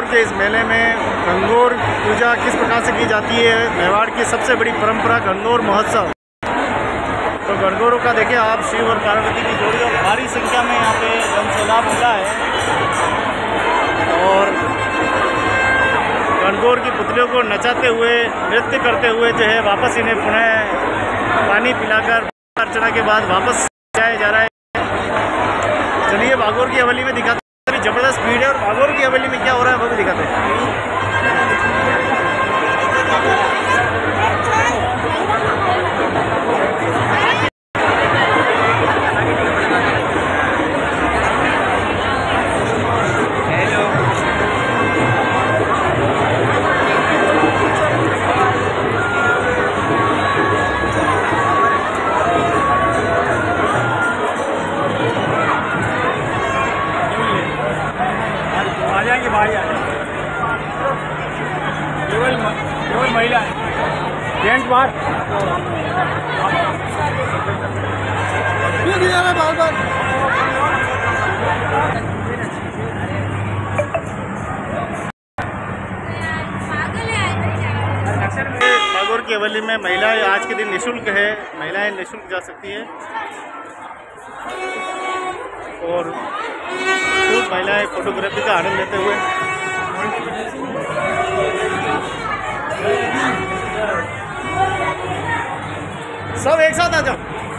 गणगौर के इस मेले में गणगौर पूजा किस प्रकार से की जाती है। मेवाड़ की सबसे बड़ी परंपरा गणगौर महोत्सव। तो गणगौरों का देखिए आप, शिव और पार्वती की जोड़ी, और भारी संख्या में यहाँ पे जनसैलाब होता है। और गणगौर की पुतलियों को नचाते हुए, नृत्य करते हुए जो है वापस इन्हें पुनः पानी पिलाकर अर्चना के बाद वापस जाया जा रहा है। चलिए भागौर की हवेली में दिखाते हैं, जबरदस्त भीड़ है और भागौर की हवेली में क्या हो रहा है वो भी दिखाते हैं। केवल महिला है, जेंट्स बाहर बार बार। भागौर की हवेली में महिलाएं आज के दिन निःशुल्क है, महिलाएं निःशुल्क जा सकती है और खूब महिलाएं फोटोग्राफी का आनंद लेते हुए। सब एक साथ आ जाओ,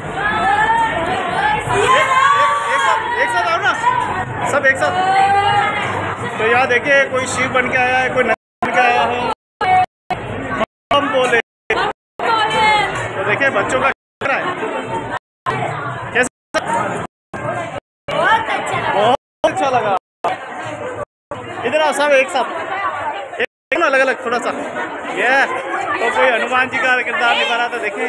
एक साथ आओ ना, सब एक साथ। तो यहाँ देखिए कोई शिव बन के आया है, कोई नंदी बन के आया है, हम बोले। तो देखिए बच्चों का है कैसा, बहुत अच्छा लगा। इधर आओ सब एक साथ, अलग अलग थोड़ा सा। ये तो कोई हनुमान जी का किरदार निभा रहा था, देखिए।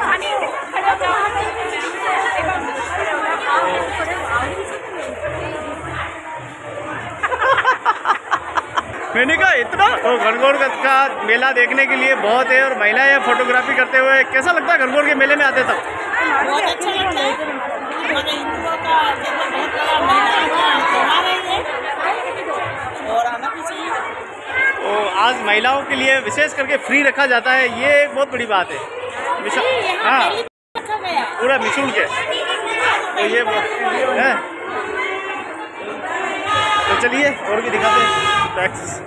मैंने कहा इतना। तो गणगौर का मेला देखने के लिए बहुत है और महिलाएं फोटोग्राफी करते हुए। कैसा लगता है गणगौर के मेले में आते तक? बहुत अच्छा लगता है। हमारे हिंदुओं का बहुत बड़ा मेला त्योहार है ये, और आना भी चाहिए। तो आज महिलाओं के लिए विशेष करके फ्री रखा जाता है, ये एक बहुत बड़ी बात है। हाँ, पूरा निःशुल्क है, तो ये है। तो चलिए और भी दिखाते हैं टैक्स।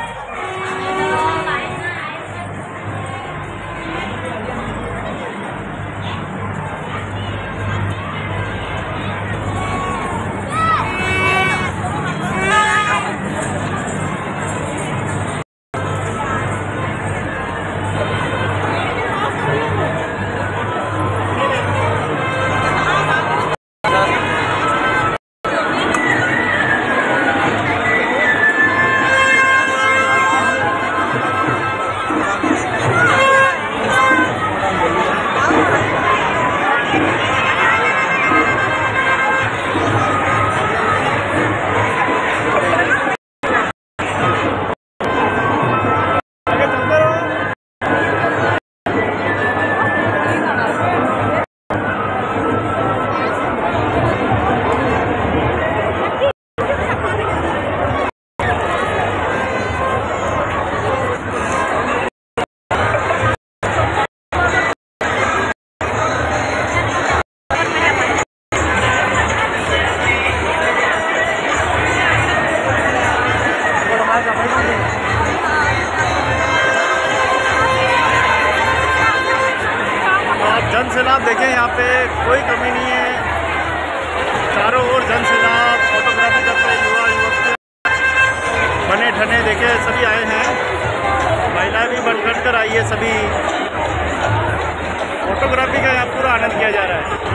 जनसैलाब देखें, यहाँ पे कोई कमी नहीं है, चारों ओर जनसैलाब। फोटोग्राफी करते युवा युवक बने ठने देखे सभी आए हैं, महिलाएं भी बनकर कर आई है सभी। फोटोग्राफी का यहाँ पूरा आनंद किया जा रहा है।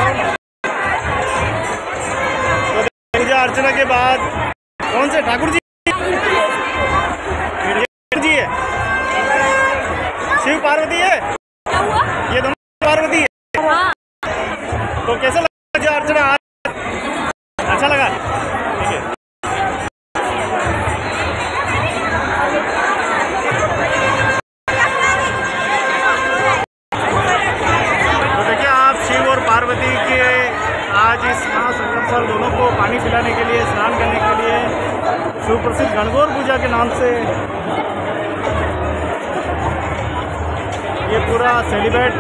अर्चना के बाद कौन से ठाकुर जी पर दोनों को पानी पिलाने के लिए, स्नान करने के लिए सुप्रसिद्ध गणगौर पूजा के नाम से ये पूरा सेलिब्रेट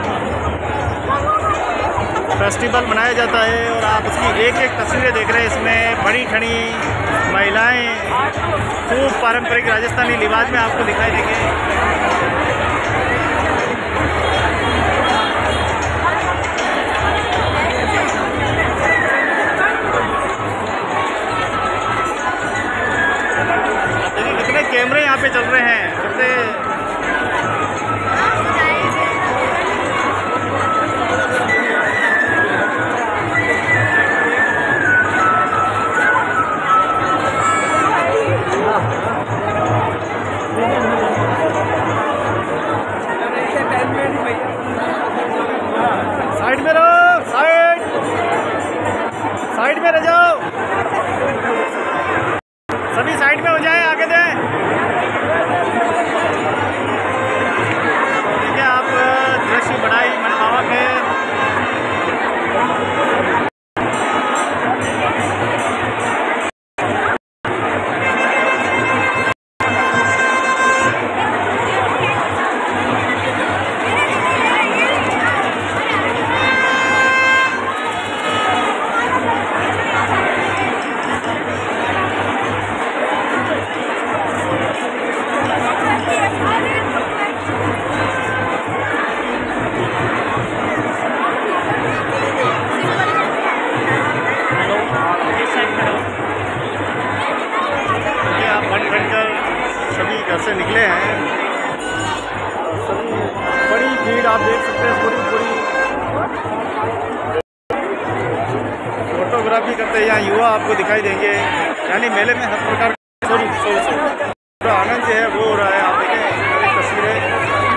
फेस्टिवल मनाया जाता है। और आप उसकी एक एक तस्वीरें देख रहे हैं। इसमें बड़ी ठणी महिलाएं खूब पारंपरिक राजस्थानी लिबास में आपको दिखाई देंगे। कितने कैमरे यहाँ पे चल रहे हैं, कितने साइड में रहो, साइड में रह जाओ, सभी साइड में हो जाए, आगे दें। देखिए आप दृश्य बड़ा ही मनभावक है। सभी घर से निकले हैं, सभी बड़ी भीड़ आप देख सकते हैं। पूरी फोटोग्राफी करते हैं यहाँ युवा आपको दिखाई देंगे। यानी मेले में हर प्रकार का आनंद जो है वो हो रहा है। आप देखें तस्वीरें।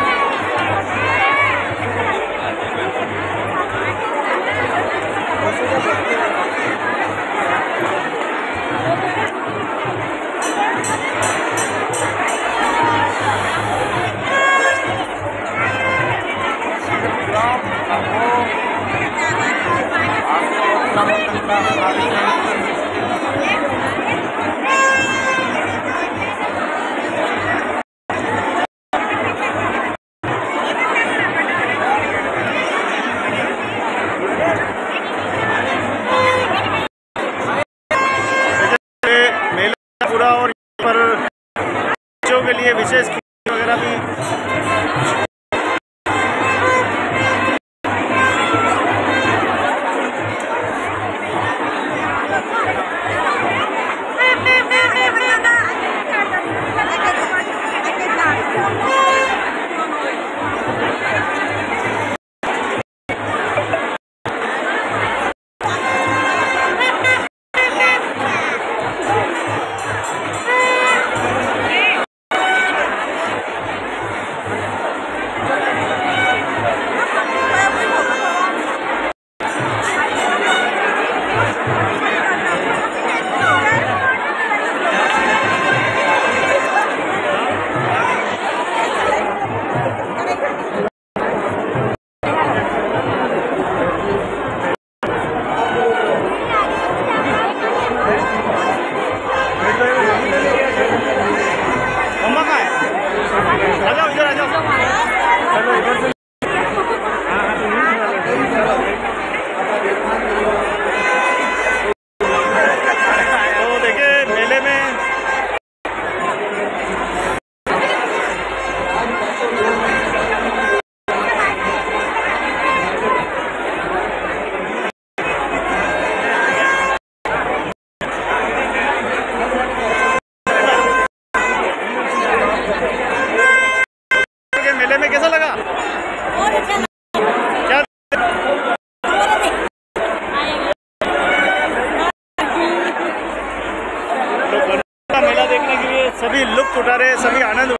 पूरा और पर बच्चों के लिए विशेष वगैरह भी सभी लुत्फ उठा रहे, सभी आनंद